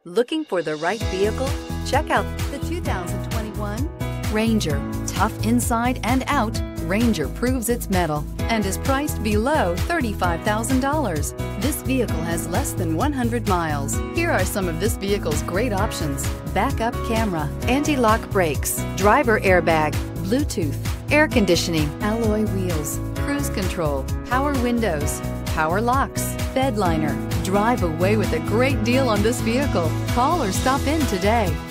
Looking for the right vehicle? Check out the 2021 Ranger. Tough inside and out, Ranger proves its mettle and is priced below $35,000. This vehicle has less than 100 miles. Here are some of this vehicle's great options: backup camera, anti-lock brakes, driver airbag, Bluetooth, air conditioning, alloy wheels, cruise control, power windows, power locks, bed liner. Drive away with a great deal on this vehicle. Call or stop in today.